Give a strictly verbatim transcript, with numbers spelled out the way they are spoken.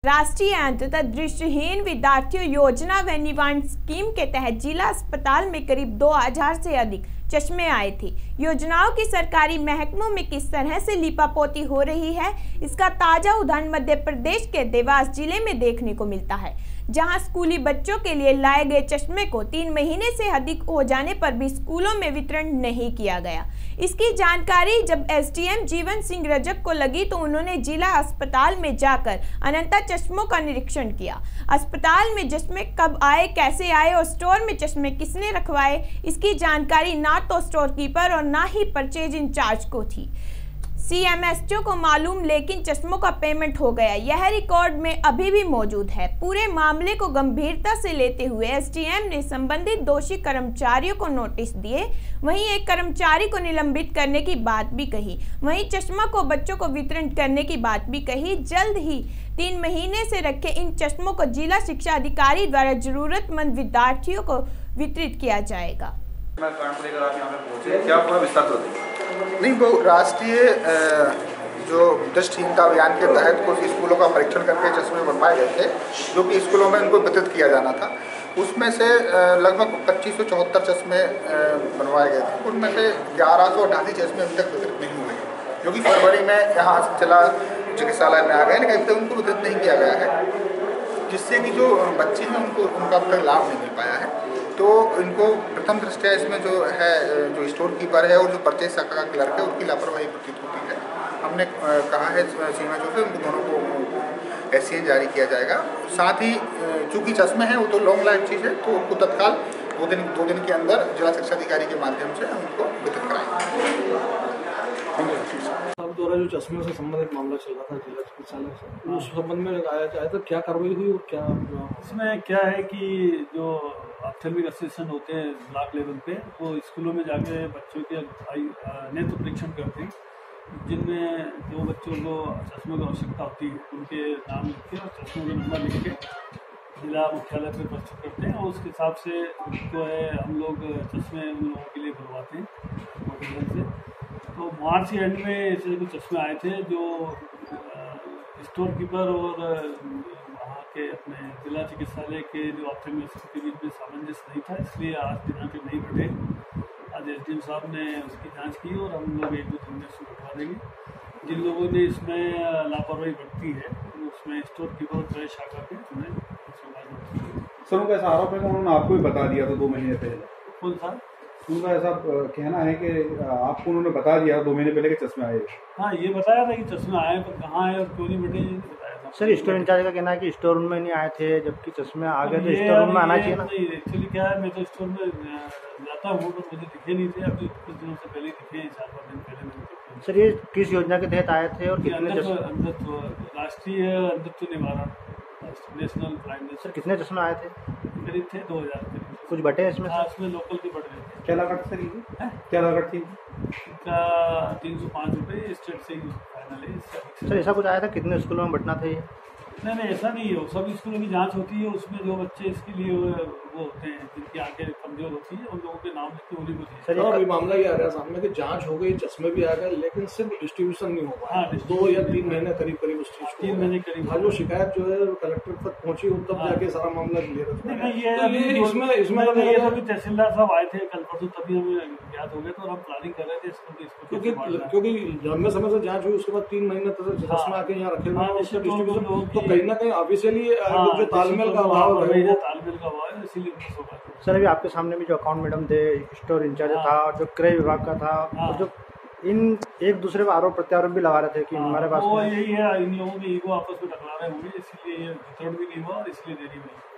राष्ट्रीय अंततः दृष्टिहीन विद्यार्थियों योजना व निवारण स्कीम के तहत जिला अस्पताल में करीब दो हज़ार से अधिक चश्मे आए थे। योजनाओं की सरकारी महकमों में किस तरह से लीपापोती हो रही है, इसका ताजा उदाहरण मध्य प्रदेश के देवास जिले में देखने को मिलता है, जहां स्कूली बच्चों के लिए लाए गए चश्मे को तीन महीने से अधिक हो जाने पर भी स्कूलों में वितरण नहीं किया गया। इसकी जानकारी जब एसडीएम जीवन सिंह रजक को लगी तो उन्होंने जिला अस्पताल में जाकर अनंता चश्मों का निरीक्षण किया। अस्पताल में चश्मे कब आए, कैसे आए और स्टोर में चश्मे किसने रखवाए, इसकी जानकारी ना तो स्टोर कीपर और ना ही परचेज इंचार्ज को थी। सीएमएसओ को मालूम, लेकिन चश्मों का पेमेंट हो गया, यह रिकॉर्ड में अभी भी मौजूद है। पूरे मामले को गंभीरता से लेते हुए एसडीएम ने संबंधित दोषी कर्मचारियों को नोटिस दिए। वहीं एक कर्मचारी को निलंबित करने की बात भी कही। वहीं चश्मा को बच्चों को वितरण करने की बात भी कही। जल्द ही तीन महीने से रखे इन चश्मों को जिला शिक्षा अधिकारी द्वारा जरूरतमंद विद्यार्थियों को वितरित किया जाएगा। क्या पूरा विस्तार तो नहीं, वो राष्ट्रीय जो दृष्टिहीनता अभियान के तहत कुछ स्कूलों का परीक्षण करके चश्मे बनवाए गए थे, जो कि स्कूलों में उनको वितरित किया जाना था। उसमें से लगभग पच्चीस सौ चौहत्तर चश्मे बनवाए गए थे। उनमें से ग्यारह सौ अठासी चश्मे अभी तक वितरित नहीं हुए, जो कि फरवरी में यहाँ जिला चिकित्सालय में आ गए, लेकिन अभी तक उनको वितरित नहीं किया गया है, जिससे कि जो बच्चे हैं उनको उनका अब तक लाभ नहीं मिल पाया है। तो इनको प्रथम दृष्टया इसमें जो है, जो स्टोर कीपर है और जो परचेज शाखा का क्लर्क है, उनकी लापरवाही प्रतीत होती है। हमने कहा है सीमा चौक से उनको दोनों को एस सी एन जारी किया जाएगा। साथ ही चूँकि चश्मे हैं वो तो लॉन्ग लाइफ चीज़ है, तो उनको तत्काल दो दिन दो दिन के अंदर जिला शिक्षा अधिकारी के माध्यम से हम उनको वितरित कराएंगे। अब द्वारा जो चश्मे से संबंधित मामला चल रहा था जिला चिकित्सालय से, उस संबंध में आया जाए तो क्या कार्रवाई हुई और क्या इसमें क्या है कि जो ऑप्थेल्मिक असिस्टेंट होते हैं ब्लॉक लेवल पे, वो स्कूलों में जाके बच्चों के नेत्र परीक्षण करते हैं, जिनमें जो बच्चों को चश्मों की आवश्यकता होती है उनके नाम लिख के और चश्मों का नंबर लिख के जिला मुख्यालय पर प्रस्तुत करते हैं और उसके हिसाब से जो है हम लोग चश्मे उन लोगों के लिए बनवाते हैं से। तो मार्च एंड में ऐसे कुछ चश्मे आए थे जो स्टोर कीपर और वहाँ के अपने जिला चिकित्सालय के जो ऑप्थेल्मिस्ट के बीच में सामंजस्य नहीं था, इसलिए आज दिनांक नहीं घटे। आज एसडीएम साहब ने उसकी जांच की और हम लोग एक दो दिन में इसको उठवा देंगे। जिन लोगों ने इसमें लापरवाही बरती है उसमें स्टोर कीपर और क्रय शाखा के उन्हें सर उनका ऐसा आरोप है कि उन्होंने आपको भी बता दिया था दो महीने पहले। कौन सा उनका ऐसा कहना है कि आपको उन्होंने बता दिया दो महीने पहले कि चश्मे आए। हाँ, ये बताया था कि चश्मे आए, पर कहाँ आए और क्यों नहीं बटे ये बताया था। सर स्टोर इंचार्ज का कहना है कि स्टोर रूम में नहीं आए थे, जबकि चश्मे आ गए तो स्टोर रूम में आना चाहिए ना। एक्चुअली क्या है, मैं तो स्टोर में जाता हूँ तो मुझे दिखे नहीं थे, अभी कुछ दिनों से पहले दिखे, चार पाँच दिन पहले मैंने। सर ये किस योजना के तहत आए थे और कितने राष्ट्रीय अंधत्व निवारण नेशनल ब्लाइंडनेस। सर कितने चश्मे आए थे? करीब थे दो हजार कुछ बटे इसमें? हाँ, इसमें लोकल भी बढ़ रहे थे। क्या लागत सर ये क्या लागत थी? इसका तीन सौ पाँच रुपये स्टेट से फाइनल है। सर ऐसा कुछ आया था कितने स्कूलों में बंटना था ये? नहीं नहीं, ऐसा नहीं है। सभी स्कूलों की जांच होती है, उसमें जो बच्चे इसके लिए वो होते हैं जिनकी आंखें कमजोर होती है, उन लोगों के नाम लिखते उन्हीं को सर अभी मामला ये आ रहा है सामने कि जांच हो गई, चश्मे भी आ गए, लेकिन सिर्फ डिस्ट्रीब्यूशन नहीं हो पाया। हाँ, दो या तीन महीने करीब करीब उस चीज तीन महीने करीब हाँ, जो शिकायत जो है कलेक्टर तक पहुंची तब जाके सारा मामला क्लियर होता है। इसमें इसमें तहसीलदार साहब आए थे कल परसों, तभी हमें ज्ञात हो गया, तो हम प्लानिंग कर रहे थे इसको, क्योंकि क्योंकि लंबे समय से जांच हुई, उसके बाद तीन महीने तक चश्मा आके यहाँ रखे हुए डिस्ट्रीब्यूशन, तो कहीं ना कहीं ऑफिशियली जो तालमेल का अभाव है, तालमेल का अभाव है, इसीलिए। सर अभी आपके सामने भी जो अकाउंट मैडम थे, स्टोर इंचार्ज था और जो क्रय विभाग का था, और जो इन एक दूसरे पर आरोप प्रत्यारोप भी लगा रहे थे कि हमारे पास वो यही है, इन लोगों के ईगो आपस में टकरा रहे होंगे, इसलिए ये वितरण भी नहीं हुआ और इसलिए देरी हुई।